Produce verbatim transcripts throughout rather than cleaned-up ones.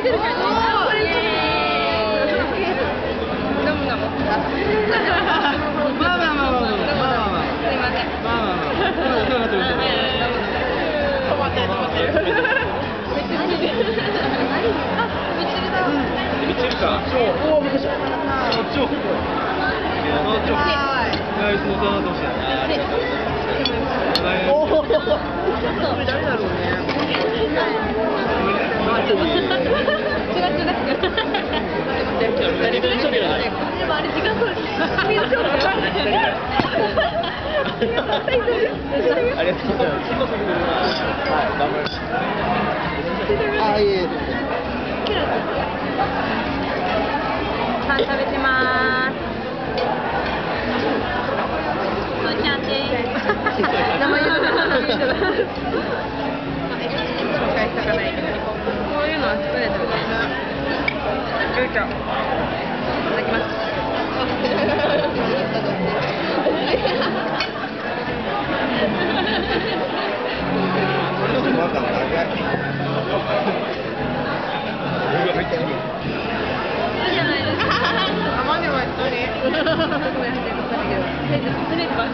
てる感じ。飲む飲む。 まあまあまあまあまあまあまあまあ。 すいません。 まあまあまあ。 止まってる止まってる。めっちゃ見てる。あ、みちるだ。 みちるか。おお、びっくりした。こっちを。こっちを。ナイスの棚同士だね。おお。誰だろうね。 違う違う。でもあれ時間取る。スピード勝負。 ありがとうございます。はい、頑張ります。あ、いえいえ。 パン食べてます。ふーちゃんです。名前言うの。紹介したかないけど、こういうのは作れたみたいな。ふーちゃん。いただきます。 わかんない。 いいじゃないですか。あまりは一人。すごい走ってたけど。とりあえずバス。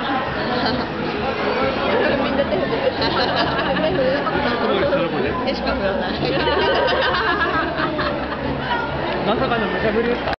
みんな手振ってる。手しか振らない。 まさかの無茶ぶりですか？